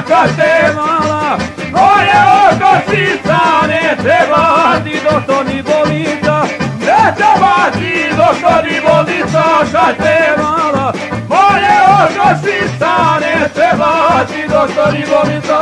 kad te mala, moje oko sisa, ne treba ti doktor ni bolnica, ne treba ti doktor ni bolnica, kad te mala, moje oko sisa, ne treba ti doktor ni bolnica.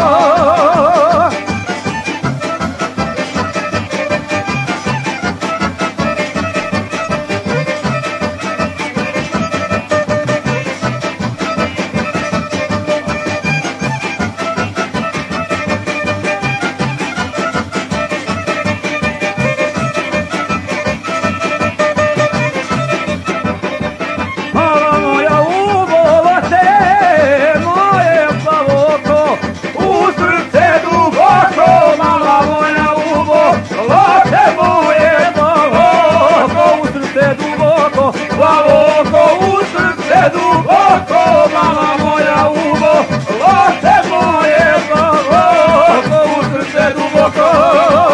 Duboko u srce duboko, mala moja uvo, loše moje duboko u srce duboko.